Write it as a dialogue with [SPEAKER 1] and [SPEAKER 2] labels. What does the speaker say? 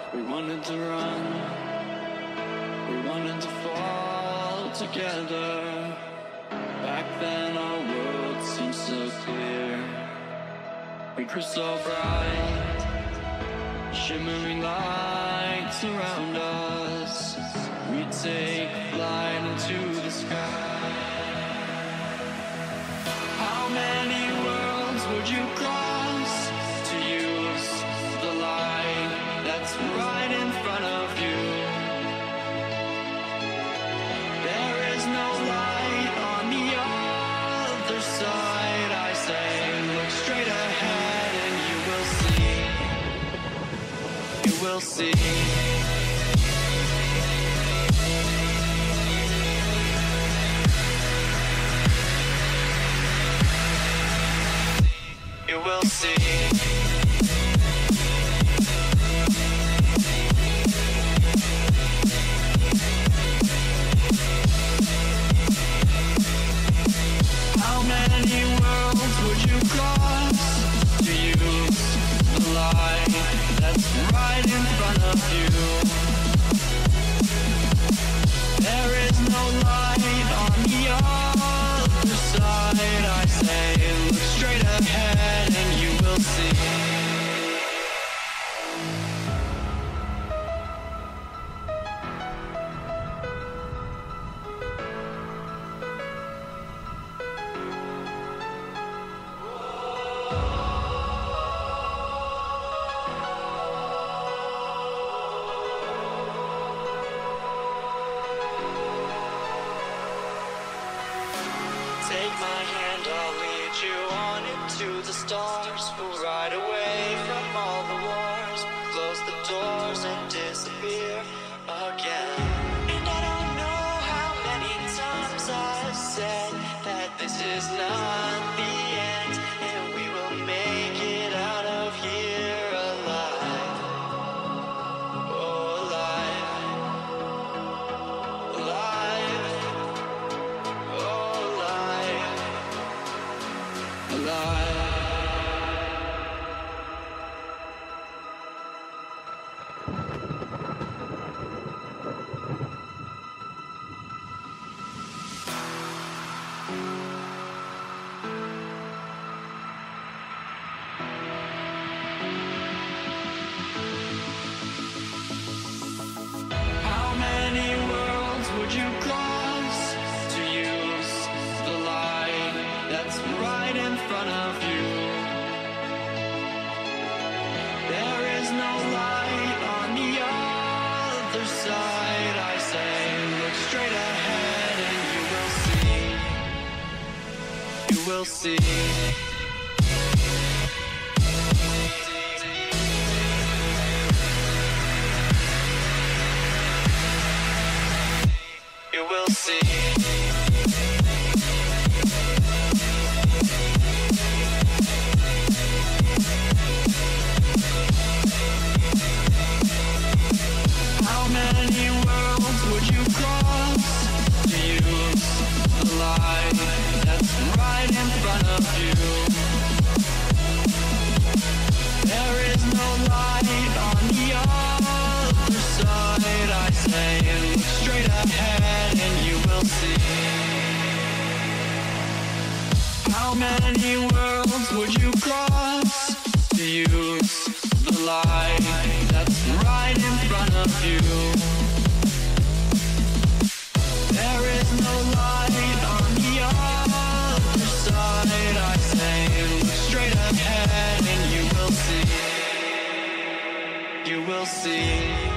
[SPEAKER 1] We wanted to run, we wanted to fall together. Back then our world seemed so clear. We grew so bright, shimmering lights around us. We'd take flight into the sky. How many worlds would you cross to use the light that's right in front of you? There is no light on the other side. I say, look straight ahead and you will see. You will see. You will see. How many worlds would you cross to use the light that's right in front of you? There is no light on the other side. I say, look straight ahead and you will see. Take my hand, I'll lead you on into the stars. We'll ride away from all the wars, close the doors and disappear again. And I don't know how many times I've said that this is not the end, and we will make it out of here alive. Oh, alive. Alive. Oh, alive. How many worlds would you cross to use the light that's right in front of you? There is no light on the other side. I say, look straight ahead and you will see. You will see. You will see. How many worlds would you cross to use the light that's right in front of you? There is no light on the other side. I say, look straight ahead and you will see. How many worlds would you cross to use the light that's right in front of you? There is no light on the other side. I say, look straight ahead and you will see. You will see.